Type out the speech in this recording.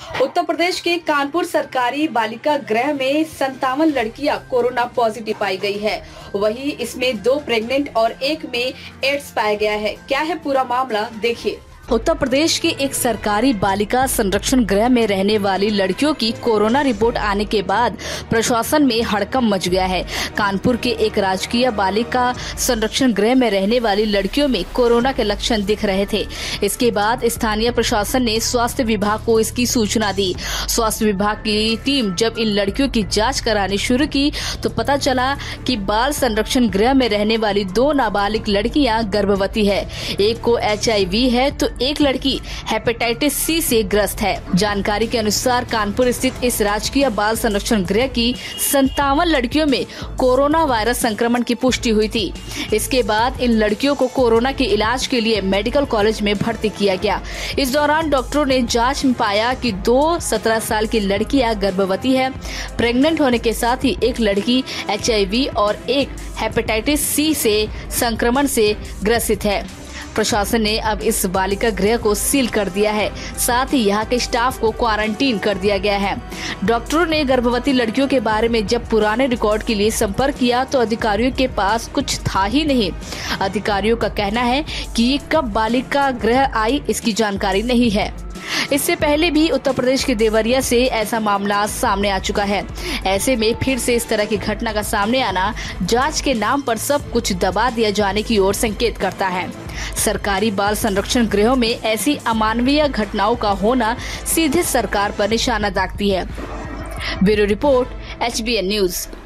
उत्तर प्रदेश के कानपुर सरकारी बालिका गृह में 57 लड़कियां कोरोना पॉजिटिव पाई गई है। वहीं इसमें 2 प्रेग्नेंट और 1 में एड्स पाया गया है। क्या है पूरा मामला, देखिए। उत्तर प्रदेश के एक सरकारी बालिका संरक्षण गृह में रहने वाली लड़कियों की कोरोना रिपोर्ट आने के बाद प्रशासन में हड़कंप मच गया है। कानपुर के एक राजकीय बालिका संरक्षण गृह में रहने वाली लड़कियों में कोरोना के लक्षण दिख रहे थे। इसके बाद स्थानीय प्रशासन ने स्वास्थ्य विभाग को इसकी सूचना दी। स्वास्थ्य विभाग की टीम जब इन लड़कियों की जाँच करानी शुरू की तो पता चला कि बाल संरक्षण गृह में रहने वाली 2 नाबालिग लड़कियां गर्भवती है। एक को HIV है तो एक लड़की हेपेटाइटिस C से ग्रस्त है। जानकारी के अनुसार कानपुर स्थित इस राजकीय बाल संरक्षण गृह की 57 लड़कियों में कोरोना वायरस संक्रमण की पुष्टि हुई थी। इसके बाद इन लड़कियों को कोरोना के इलाज के लिए मेडिकल कॉलेज में भर्ती किया गया। इस दौरान डॉक्टरों ने जांच में पाया कि 2 17 साल की लड़कियां गर्भवती है। प्रेग्नेंट होने के साथ ही एक लड़की HIV और एक हेपेटाइटिस C से संक्रमण से ग्रसित है। प्रशासन ने अब इस बालिका गृह को सील कर दिया है। साथ ही यहाँ के स्टाफ को क्वारंटीन कर दिया गया है। डॉक्टरों ने गर्भवती लड़कियों के बारे में जब पुराने रिकॉर्ड के लिए संपर्क किया तो अधिकारियों के पास कुछ था ही नहीं। अधिकारियों का कहना है कि ये कब बालिका गृह आई इसकी जानकारी नहीं है। इससे पहले भी उत्तर प्रदेश के देवरिया से ऐसा मामला सामने आ चुका है। ऐसे में फिर से इस तरह की घटना का सामने आना जांच के नाम पर सब कुछ दबा दिया जाने की ओर संकेत करता है। सरकारी बाल संरक्षण गृहों में ऐसी अमानवीय घटनाओं का होना सीधे सरकार पर निशाना दागती है। Bureau report, HBN news.